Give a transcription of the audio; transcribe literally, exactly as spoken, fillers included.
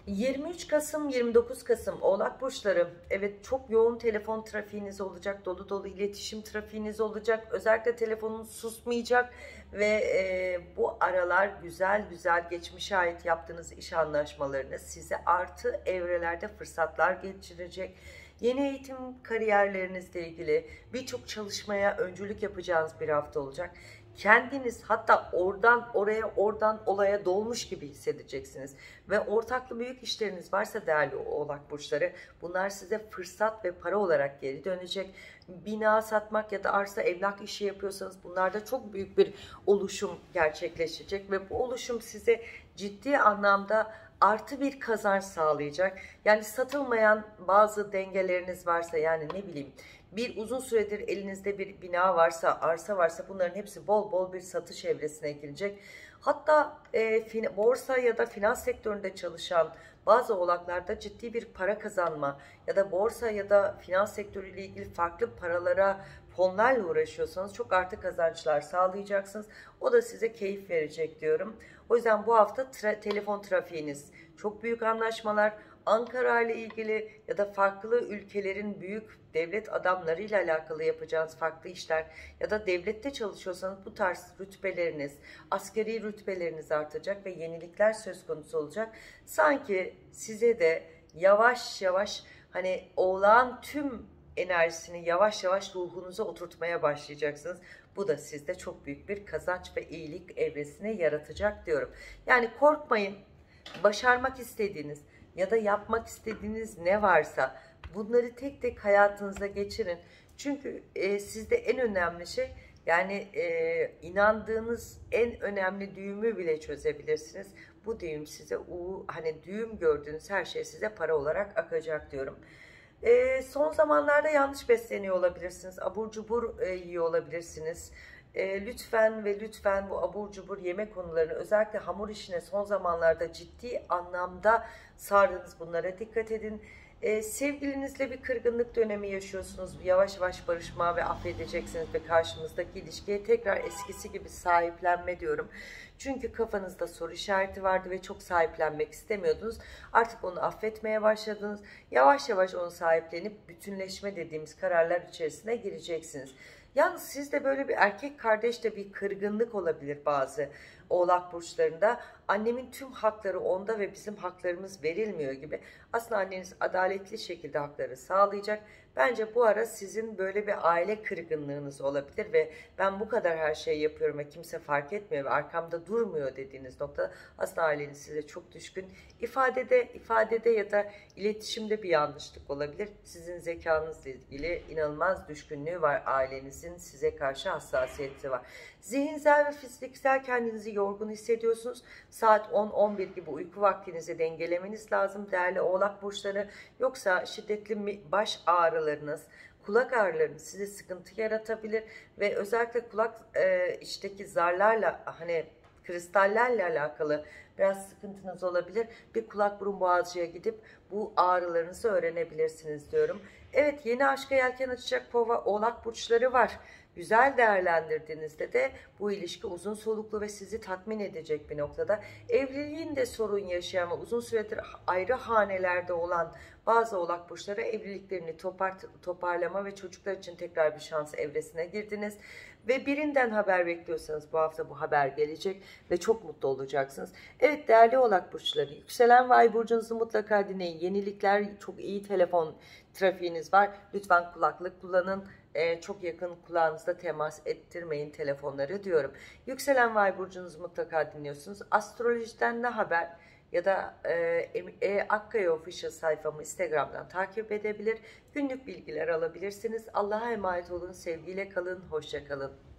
yirmi üç Kasım yirmi dokuz Kasım Oğlak Burçları, evet, çok yoğun telefon trafiğiniz olacak, dolu dolu iletişim trafiğiniz olacak, özellikle telefonunuz susmayacak ve e, bu aralar güzel güzel geçmişe ait yaptığınız iş anlaşmalarını size artı evrelerde fırsatlar geçirecek. Yeni eğitim kariyerlerinizle ilgili birçok çalışmaya öncülük yapacağınız bir hafta olacak. Kendiniz hatta oradan oraya, oradan olaya dolmuş gibi hissedeceksiniz. Ve ortaklı büyük işleriniz varsa değerli Oğlak Burçları, bunlar size fırsat ve para olarak geri dönecek. Bina satmak ya da arsa emlak işi yapıyorsanız bunlarda çok büyük bir oluşum gerçekleşecek. Ve bu oluşum size ciddi anlamda artı bir kazanç sağlayacak. Yani satılmayan bazı dengeleriniz varsa, yani ne bileyim, bir uzun süredir elinizde bir bina varsa, arsa varsa, bunların hepsi bol bol bir satış evresine girecek. Hatta e, borsa ya da finans sektöründe çalışan bazı oğlaklarda ciddi bir para kazanma ya da borsa ya da finans sektörüyle ilgili farklı paralara, fonlarla uğraşıyorsanız çok artı kazançlar sağlayacaksınız. O da size keyif verecek diyorum. O yüzden bu hafta tra telefon trafiğiniz, çok büyük anlaşmalar, Ankara ile ilgili ya da farklı ülkelerin büyük devlet adamlarıyla alakalı yapacağınız farklı işler ya da devlette çalışıyorsanız bu tarz rütbeleriniz, askeri rütbeleriniz artacak ve yenilikler söz konusu olacak. Sanki size de yavaş yavaş, hani Oğlağın tüm enerjisini yavaş yavaş ruhunuza oturtmaya başlayacaksınız. Bu da sizde çok büyük bir kazanç ve iyilik evresini yaratacak diyorum. Yani korkmayın, başarmak istediğiniz ya da yapmak istediğiniz ne varsa bunları tek tek hayatınıza geçirin. Çünkü e, sizde en önemli şey, yani e, inandığınız en önemli düğümü bile çözebilirsiniz. Bu düğüm size, u, hani düğüm gördüğünüz her şey size para olarak akacak diyorum. E, son zamanlarda yanlış besleniyor olabilirsiniz. Abur cubur e, yiyor olabilirsiniz. E, lütfen ve lütfen bu abur cubur yeme konularını, özellikle hamur işine son zamanlarda ciddi anlamda sardınız. Bunlara dikkat edin. E, sevgilinizle bir kırgınlık dönemi yaşıyorsunuz. Yavaş yavaş barışma ve affedeceksiniz ve karşınızdaki ilişkiye tekrar eskisi gibi sahiplenme diyorum. Çünkü kafanızda soru işareti vardı ve çok sahiplenmek istemiyordunuz. Artık onu affetmeye başladınız. Yavaş yavaş onu sahiplenip bütünleşme dediğimiz kararlar içerisine gireceksiniz. Yalnız sizde böyle bir erkek kardeşte bir kırgınlık olabilir bazı Oğlak burçlarında. Annemin tüm hakları onda ve bizim haklarımız verilmiyor gibi. Aslında anneniz adaletli şekilde hakları sağlayacak. Bence bu ara sizin böyle bir aile kırgınlığınız olabilir ve ben bu kadar her şeyi yapıyorum ve kimse fark etmiyor ve arkamda durmuyor dediğiniz nokta, aslında aileniz size çok düşkün. İfadede, ifadede ya da iletişimde bir yanlışlık olabilir. Sizin zekanızla ilgili inanılmaz düşkünlüğü var, ailenizin size karşı hassasiyeti var. Zihinsel ve fiziksel kendinizi yorgun hissediyorsunuz. Saat on on bir gibi uyku vaktinizi dengelemeniz lazım değerli Oğlak burçları. Yoksa şiddetli baş ağrılarınız, kulak ağrılarınız size sıkıntı yaratabilir ve özellikle kulak e, içteki zarlarla, hani kristallerle alakalı biraz sıkıntınız olabilir. Bir kulak burun boğazcıya gidip bu ağrılarınızı öğrenebilirsiniz diyorum. Evet, yeni aşka yelken açacak Kova Oğlak burçları var. Güzel değerlendirdiğinizde de bu ilişki uzun soluklu ve sizi tatmin edecek bir noktada. Evliliğinde sorun yaşayan ve uzun süredir ayrı hanelerde olan bazı Oğlak burçları evliliklerini topar, toparlama ve çocuklar için tekrar bir şans evresine girdiniz. Ve birinden haber bekliyorsanız bu hafta bu haber gelecek ve çok mutlu olacaksınız. Evet değerli Oğlak burçları, yükselen ve ay burcunuzu mutlaka dinleyin. Yenilikler, çok iyi telefon trafiğiniz var. Lütfen kulaklık kullanın. Ee, çok yakın kulağınızda temas ettirmeyin telefonları diyorum. Yükselen ve ay burcunuzu mutlaka dinliyorsunuz. Astrolojiden ne haber? Ya da e, e, Akkaya Official sayfamı Instagram'dan takip edebilir. Günlük bilgiler alabilirsiniz. Allah'a emanet olun. Sevgiyle kalın. Hoşça kalın.